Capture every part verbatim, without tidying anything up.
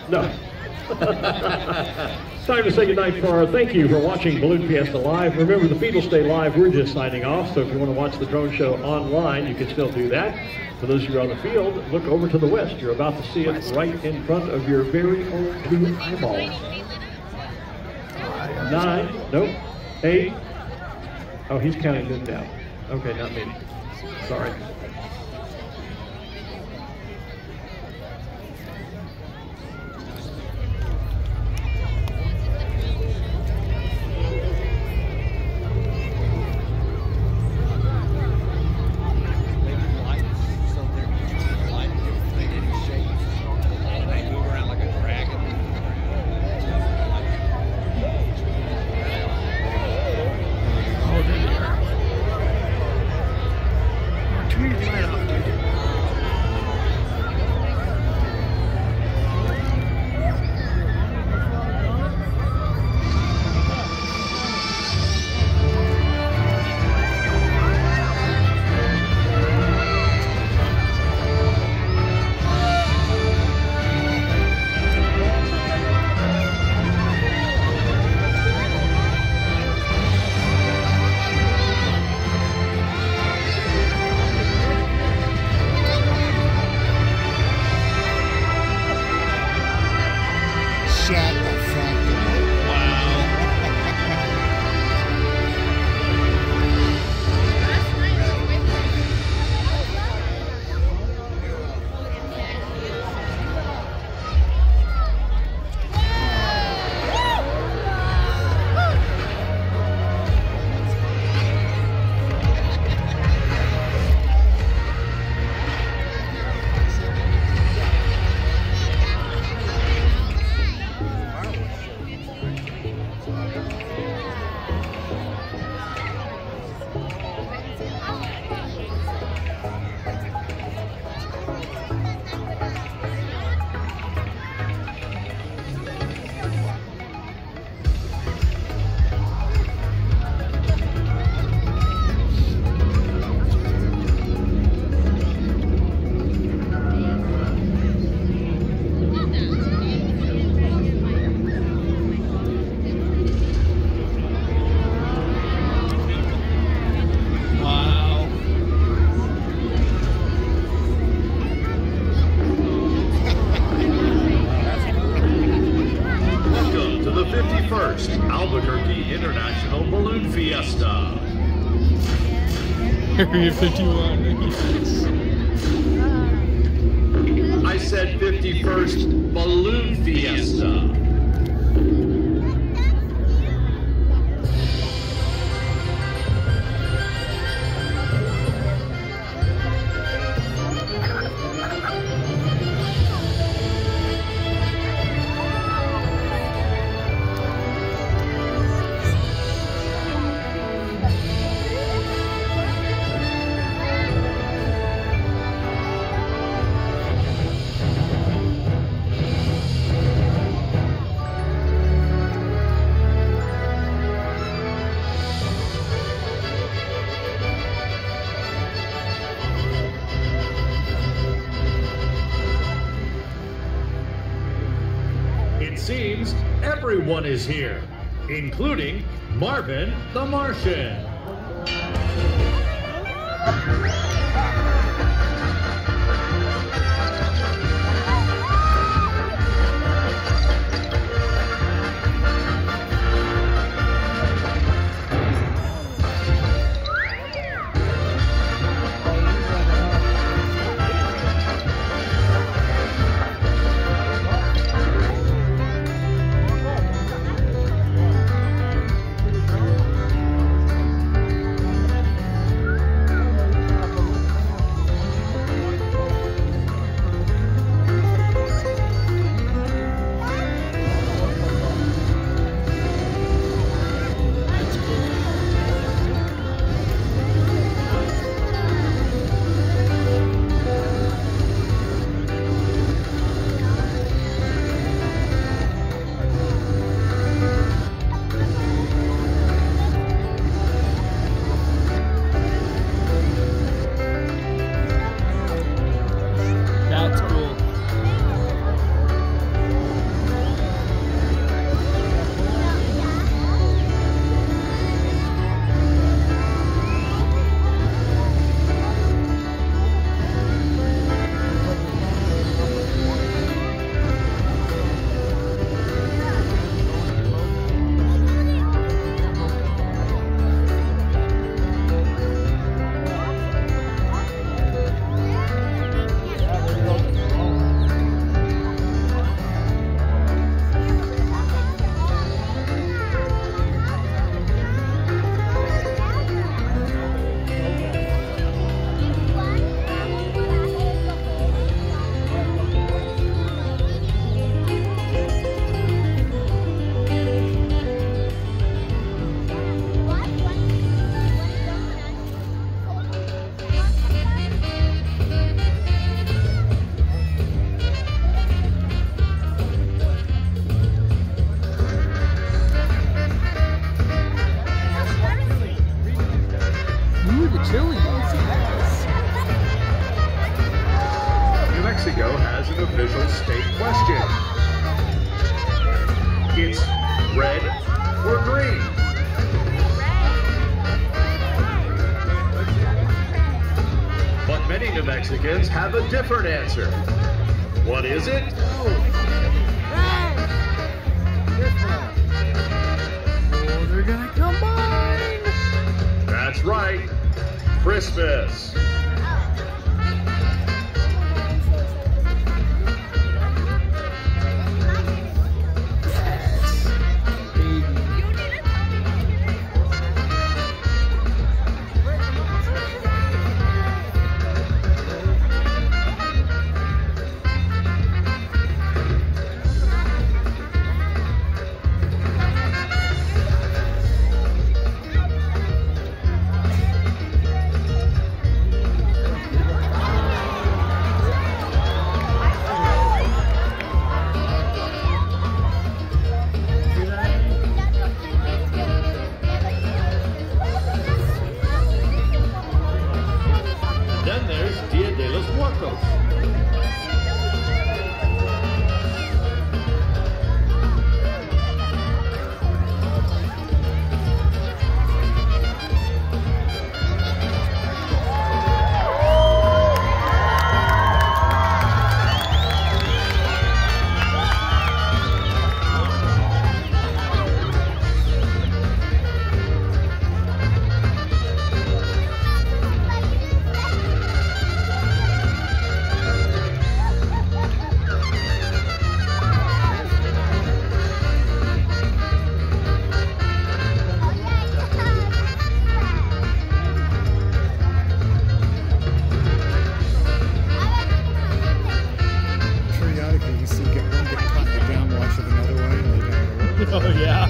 No. Time to say goodnight for our thank you for watching Balloon Fiesta Live. Remember, the feed will stay live. We're just signing off. So if you want to watch the drone show online, you can still do that. For those of you on the field, look over to the west. You're about to see it right in front of your very own two eyeballs. Nine, nope, eight. Oh, he's counting them down. Okay, not me. Sorry. Area fifty-one. I said fifty-first Balloon Fiesta. Seems everyone is here, including Marvin the Martian. Mexicans have a different answer. What is it? Oh, they're gonna combine. That's right, Christmas. Then there's Dia de los Muertos. Periodically, you see get one get caught in the downwash of another one, and they don't know. Oh, yeah.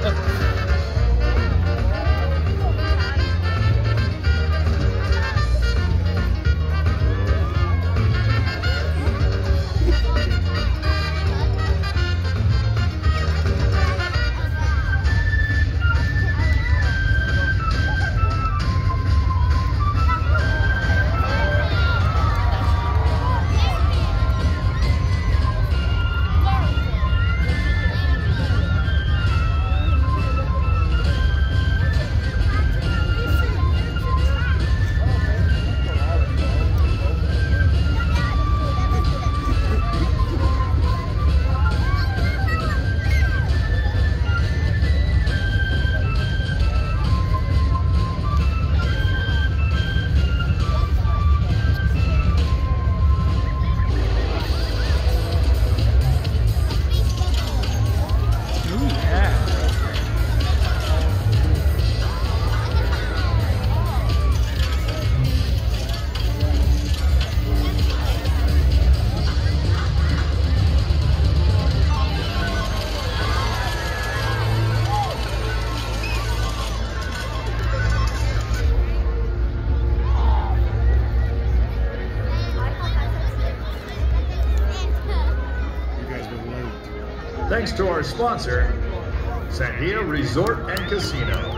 You guys were late. Thanks to our sponsor, Sandia Resort and Casino.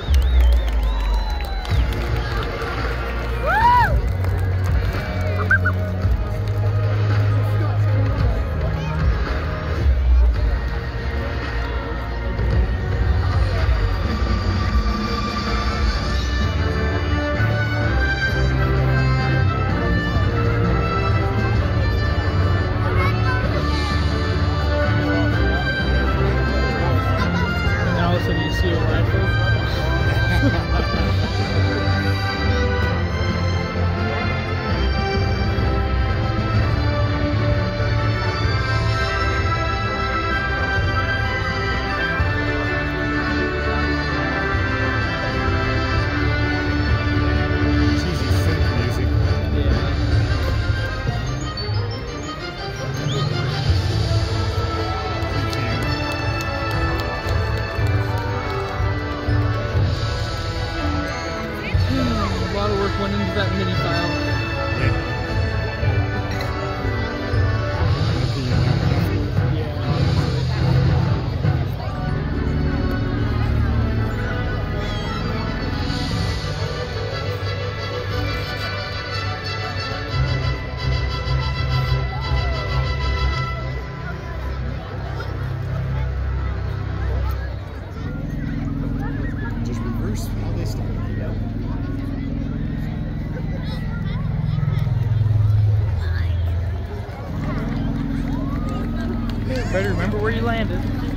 Allison, you see a rifle? Cheesy synth music. Better remember where you landed.